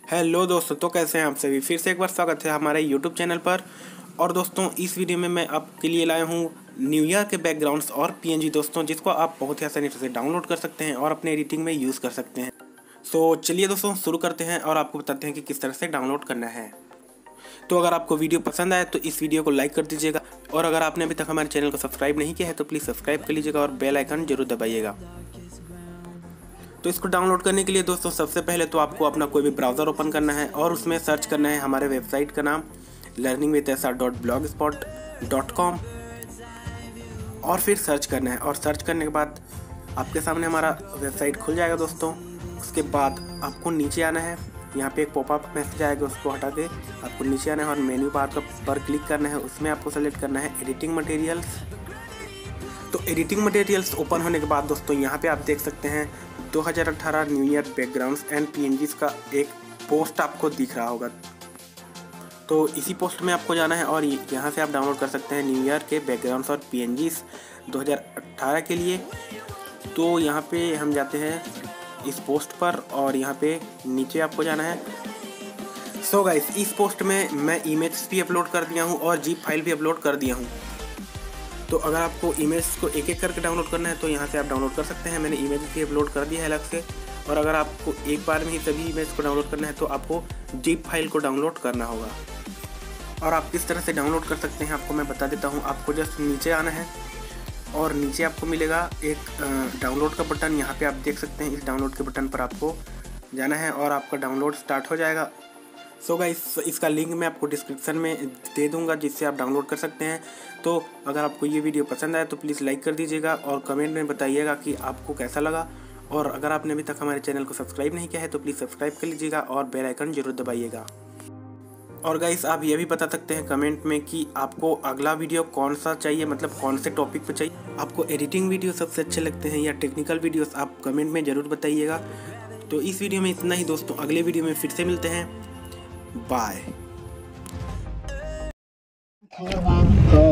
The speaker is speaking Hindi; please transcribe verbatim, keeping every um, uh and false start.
हेलो दोस्तों, तो कैसे हैं आप सभी। फिर से एक बार स्वागत है हमारे यूट्यूब चैनल पर। और दोस्तों, इस वीडियो में मैं आपके लिए लाया हूँ न्यू ईयर के बैकग्राउंड्स और पीएनजी दोस्तों, जिसको आप बहुत ही आसानी से डाउनलोड कर सकते हैं और अपने एडिटिंग में यूज़ कर सकते हैं। सो चलिए दोस्तों शुरू करते हैं और आपको बताते हैं कि किस तरह से डाउनलोड करना है। तो अगर आपको वीडियो पसंद आए तो इस वीडियो को लाइक कर दीजिएगा, और अगर आपने अभी तक हमारे चैनल को सब्सक्राइब नहीं किया है तो प्लीज़ सब्सक्राइब कर लीजिएगा और बेल आइकन जरूर दबाइएगा। तो इसको डाउनलोड करने के लिए दोस्तों सबसे पहले तो आपको अपना कोई भी ब्राउज़र ओपन करना है और उसमें सर्च करना है हमारे वेबसाइट का नाम learning with S R dot blogspot dot com, और फिर सर्च करना है। और सर्च करने के बाद आपके सामने हमारा वेबसाइट खुल जाएगा दोस्तों। उसके बाद आपको नीचे आना है, यहाँ पे एक पॉपअप मैसेज आएगा, उसको हटा के आपको नीचे आना है और मेन्यू बार का पर क्लिक करना है। उसमें आपको सेलेक्ट करना है एडिटिंग मटेरियल्स। तो एडिटिंग मटेरियल्स ओपन होने के बाद दोस्तों यहाँ पे आप देख सकते हैं दो हज़ार अठारह new year backgrounds and PNGs का एक पोस्ट आपको दिख रहा होगा। तो इसी पोस्ट में आपको जाना है और यहाँ से आप डाउनलोड कर सकते हैं न्यू ईयर के बैकग्राउंड्स और पीएनजीज दो हज़ार अठारह के लिए। तो यहाँ पे हम जाते हैं इस पोस्ट पर और यहाँ पे नीचे आपको जाना है। सो गाइस, इस पोस्ट में मैं इमेज भी अपलोड कर दिया हूँ और जीप फाइल भी अपलोड कर दिया हूँ। तो अगर आपको इमेज को एक एक करके डाउनलोड करना है तो यहाँ से आप डाउनलोड कर सकते हैं। मैंने इमेज भी अपलोड कर दिया है अलग से। और अगर आपको एक बार में ही सभी इमेज को डाउनलोड करना है तो आपको जीप फाइल को डाउनलोड करना होगा। और आप किस तरह से डाउनलोड कर सकते हैं आपको मैं बता देता हूँ। आपको जस्ट नीचे आना है और नीचे आपको मिलेगा एक डाउनलोड का बटन। यहाँ पर आप देख सकते हैं, इस डाउनलोड के बटन पर आपको जाना है और आपका डाउनलोड स्टार्ट हो जाएगा। सो गाइस, इसका लिंक मैं आपको डिस्क्रिप्शन में दे दूंगा, जिससे आप डाउनलोड कर सकते हैं। तो अगर आपको ये वीडियो पसंद आए तो प्लीज़ लाइक कर दीजिएगा और कमेंट में बताइएगा कि आपको कैसा लगा। और अगर आपने अभी तक हमारे चैनल को सब्सक्राइब नहीं किया है तो प्लीज़ सब्सक्राइब कर लीजिएगा और बेल आइकन जरूर दबाइएगा। और गाइस, आप ये भी बता सकते हैं कमेंट में कि आपको अगला वीडियो कौन सा चाहिए, मतलब कौन से टॉपिक पर चाहिए। आपको एडिटिंग वीडियो सबसे अच्छे लगते हैं या टेक्निकल वीडियोस, आप कमेंट में ज़रूर बताइएगा। तो इस वीडियो में इतना ही दोस्तों, अगले वीडियो में फिर से मिलते हैं। Bye.